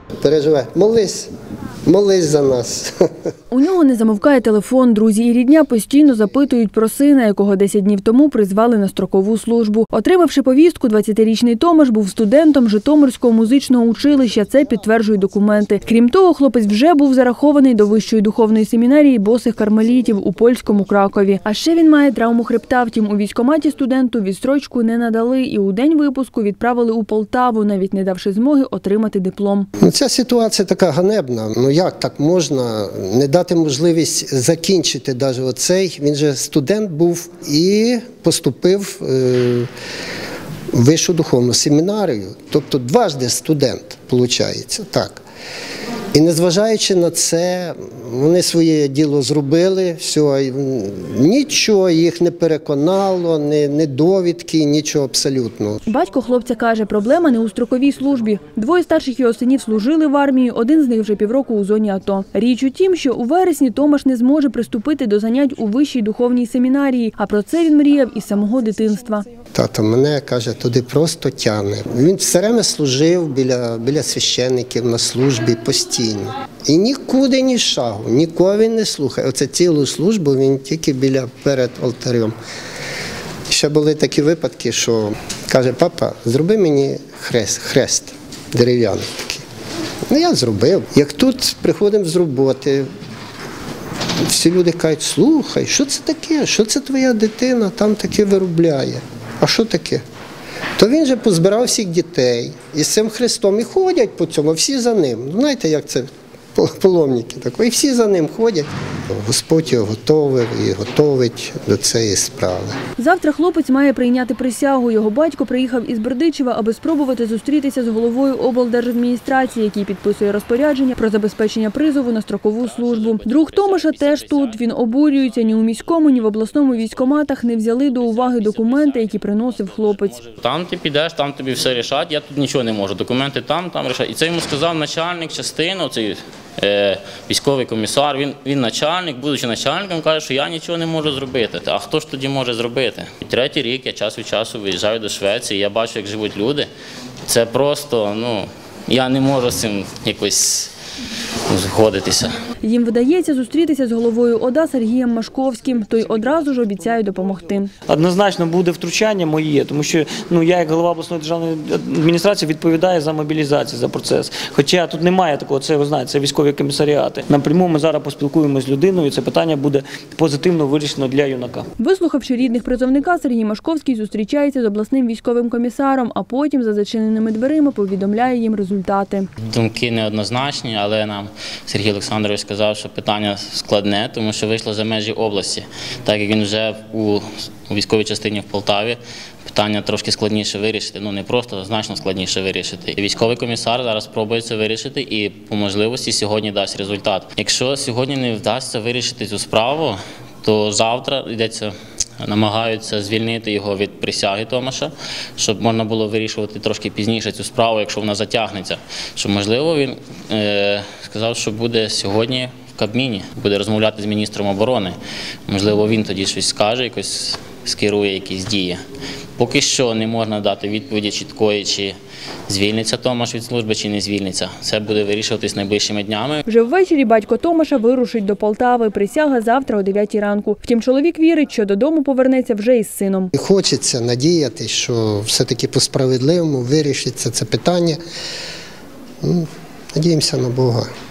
Переживай, молись за нас. У нього не замовкає телефон. Друзі і рідня постійно запитують про сина, якого 10 днів тому призвали на строкову службу. Отримавши повістку, 20-річний Томаш був студентом Житомирського музичного училища. Це підтверджують документи. Крім того, хлопець вже був зарахований до Вищої духовної семінарії босих кармелітів у польському Кракові. А ще він має травму хребта. Втім, у військкоматі студенту відстрочку не надали і у день випуску відправили у Полтаву, навіть не давши змоги отримати диплом. Ця ситуація така ганебна. Як так можна не дати можливість закінчити навіть оцей? Він же студент був і поступив в Вищу духовну семінарію. Тобто дважди студент, виходить, так. І незважаючи на це, вони своє діло зробили, все, нічого їх не переконало, ні довідки, нічого абсолютно. Батько хлопця каже, проблема не у строковій службі. Двоє старших його синів служили в армії, один з них вже півроку у зоні АТО. Річ у тім, що у вересні Томаш не зможе приступити до занять у Вищій духовній семінарії, а про це він мріяв із самого дитинства. Тато мене, каже, туди просто тягне. Він все время служив біля священників на службі постійно. І нікуди ні шагу, нікого він не слухає. Оце цілу службу він тільки перед алтарем. Ще були такі випадки, що каже, папа, зроби мені хрест дерев'яний такий. Ну, я зробив. Як тут приходимо з роботи, всі люди кажуть, слухай, що це таке, що це твоя дитина там таке виробляє. А що таке? То він же позбирав всіх дітей і з цим хрестом і ходять по цьому, всі за ним. Знаєте, як це паломники такі, і всі за ним ходять. Господь його готовив і готовить до цієї справи. Завтра хлопець має прийняти присягу. Його батько приїхав із Бердичева, аби спробувати зустрітися з головою облдержадміністрації, який підписує розпорядження про забезпечення призову на строкову службу. Друг Томаша теж тут. Він обурюється. Ні у міському, ні в обласному військкоматах не взяли до уваги документи, які приносив хлопець. Там ти підеш, там тобі все рішать, я тут нічого не можу. Документи там рішать. І це йому сказав начальник частини, цей військовий комісар, він начальник, будучи начальником, каже, що я нічого не можу зробити. А хто ж тоді може зробити? Третій рік я час від часу виїжджаю до Швеції, я бачу, як живуть люди. Це просто, я не можу з цим якось згодитися. Їм вдається зустрітися з головою ОДА Сергієм Машковським. Той одразу ж обіцяє допомогти. Однозначно буде втручання моє, тому що я як голова обласної державної адміністрації відповідаю за мобілізацію, за процес. Хоча тут немає такого, це ви знаєте, це військові комісаріати. Напряму ми зараз поспілкуємося з людиною, і це питання буде позитивно вирішено для юнака. Вислухавши рідних призовника, Сергій Машковський зустрічається з обласним військовим комісаром, а потім за зачиненими дверима повідомляє їм результати. Думки неоднозначні, але нам Сергій Олександрович сказав, що питання складне, тому що вийшло за межі області. Так як він вже у військовій частині в Полтаві, питання трошки складніше вирішити. Не просто, а значно складніше вирішити. Військовий комісар зараз спробує це вирішити і по можливості сьогодні дасть результат. Якщо сьогодні не вдасться вирішити цю справу, то завтра намагаються звільнити його від присяги Томаша, щоб можна було вирішувати трошки пізніше цю справу, якщо вона затягнеться. Що, можливо, він сказав, що буде сьогодні в Кабміні, буде розмовляти з міністром оборони. Можливо, він тоді щось скаже, якось скерує якісь дії. Поки що не можна дати відповіді чіткої, чи звільниться Томаш від служби, чи не звільниться. Це буде вирішуватись найближчими днями. Вже ввечері батько Томаша вирушить до Полтави. Присяга завтра о 9 ранку. Втім, чоловік вірить, що додому повернеться вже із сином. Хочеться надіятися, що все-таки по-справедливому вирішиться це питання. Надіємося на Бога.